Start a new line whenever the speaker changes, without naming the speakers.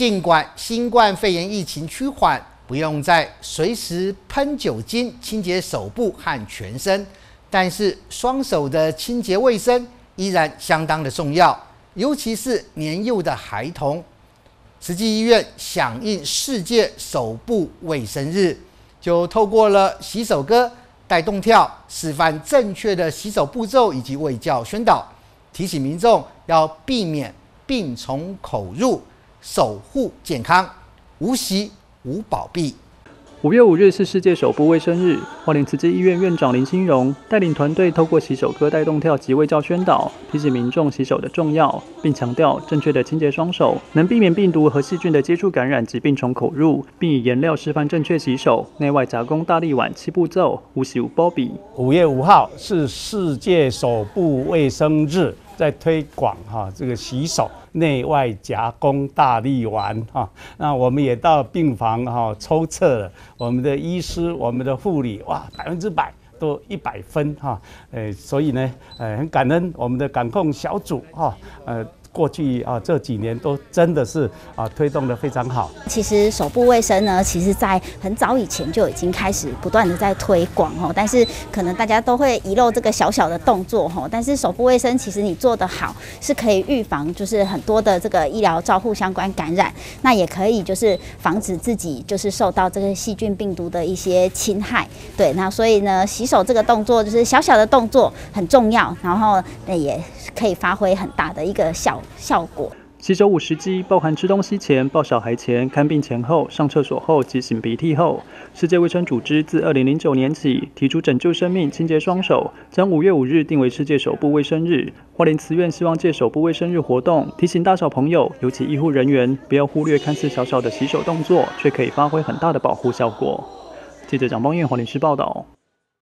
尽管新冠肺炎疫情趋缓，不用再随时喷酒精清洁手部和全身，但是双手的清洁卫生依然相当的重要，尤其是年幼的孩童。慈济医院响应世界手部卫生日，就透过了洗手歌带动跳，示范正确的洗手步骤以及卫教宣导，提醒民众要避免病从口入，守护健康，无洗无保庇。
5月5日是世界手部卫生日，花莲慈济医院院长林欣荣带领团队透过洗手歌带动跳及卫教宣导，提醒民众洗手的重要，并强调正确的清洁双手能避免病毒和细菌的接触感染及病从口入，并以颜料示范正确洗手，内外夹攻大力碗7步骤，无洗无包庇。
5月5号是世界手部卫生日，在推广这个洗手内外夹攻大力丸那我们也到病房抽测了，我们的医师、我们的护理100%都100分所以呢很感恩我们的感控小组过去这几年都真的是推动得非常好。
其实手部卫生呢，其实在很早以前就已经开始不断的在推广但是可能大家都会遗漏这个小小的动作但是手部卫生其实你做得好，是可以预防就是很多的这个医疗照护相关感染，那也可以就是防止自己就是受到这个细菌病毒的一些侵害。对，那所以呢，洗手这个动作就是小小的动作很重要，然后也可以发挥很大的一个效果。
洗手5时机，包含吃东西前、抱小孩前、看病前后、上厕所后及擤鼻涕后。世界卫生组织自2009年起提出拯救生命、清洁双手，将5月5日定为世界手部卫生日。花莲慈院希望借手部卫生日活动，提醒大小朋友，尤其医护人员，不要忽略看似小小的洗手动作，却可以发挥很大的保护效果。记者蒋邦彦花莲市报道。